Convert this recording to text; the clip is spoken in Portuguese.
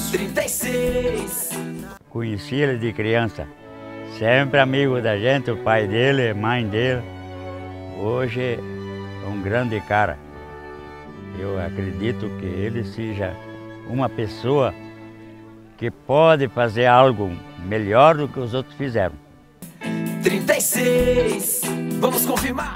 36. Conheci ele de criança, sempre amigo da gente, o pai dele, a mãe dele. Hoje é um grande cara. Eu acredito que ele seja uma pessoa que pode fazer algo melhor do que os outros fizeram. 36. Vamos confirmar.